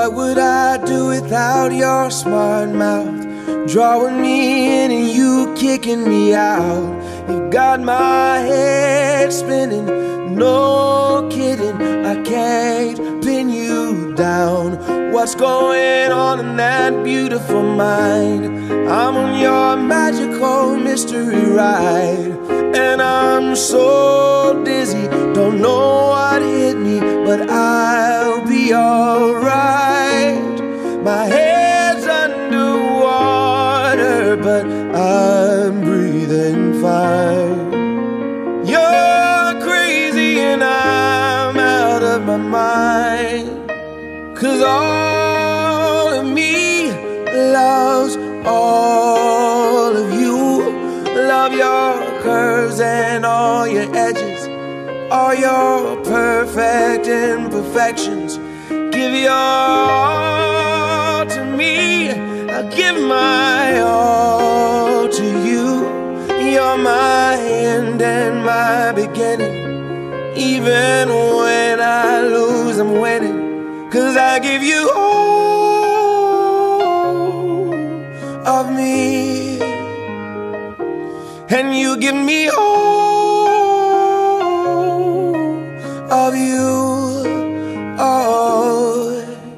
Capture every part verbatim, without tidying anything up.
What would I do without your smart mouth? Drawing me in and you kicking me out. You got my head spinning, no kidding, I can't pin you down. What's going on in that beautiful mind? I'm on your magical mystery ride, and I'm so dizzy, don't know what hit me, but I'll be alright. My head's underwater, but I'm breathing fine. You're crazy and I'm out of my mind, 'cause all of me loves all of you. Love your curves and all your edges, all your perfect imperfections. Give your all to me, I'll give my all to you. You're my end and my beginning. Even when I lose, I'm winning, 'cause I give you all of me, and you give me all of you. Oh,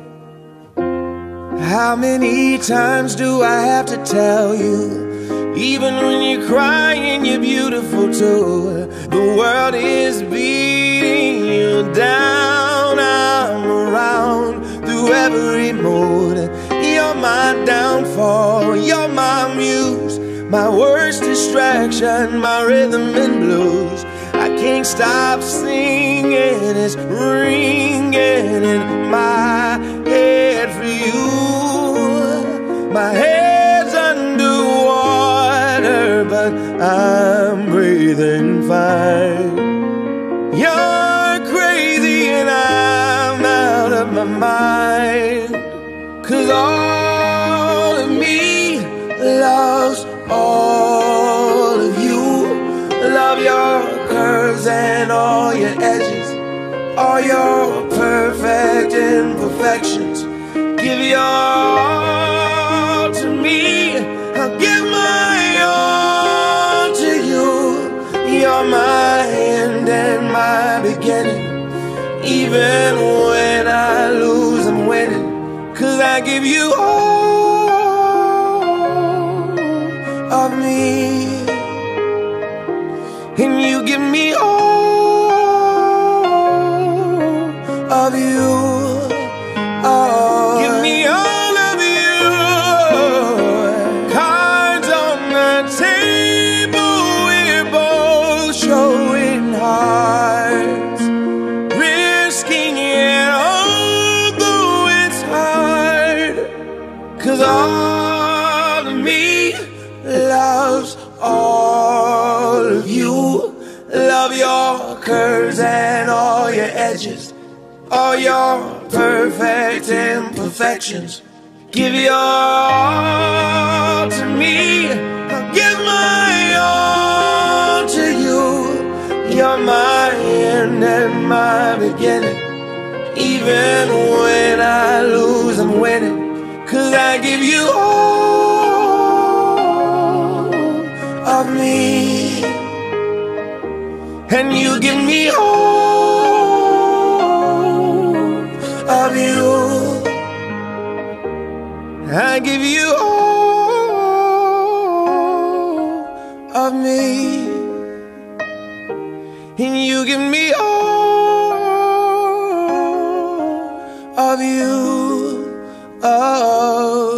how many times do I have to tell you? Even when you're crying, you're beautiful too. The world is beating you down. I'm around through every mood. You're my downfall, you're my muse, my worst distraction, my rhythm and blues. I can't stop singing, it's ringing in my head for you. My head's underwater, but I'm breathing fine. You're crazy and I'm out of my mind, 'cause all of me loves all of you. Love your curves and all your edges, all your perfect imperfections. Give your all to me, I'll give my all to you. You're my end and my beginning. Even when I lose, I'm winning, 'cause I give you all of me, and you give me all of you. Oh, give me all of you. Cards on the table, we're both showing hearts, risking it although it's hard, 'cause all of me loves all of you. Love your curves and all your edges, all your perfect imperfections. Give your all to me, I'll give my all to you. You're my end and my beginning. Even when I lose, I'm winning, 'cause I give you all of me, and you give me all of you. I give you all of me, and you give me all of you. Oh.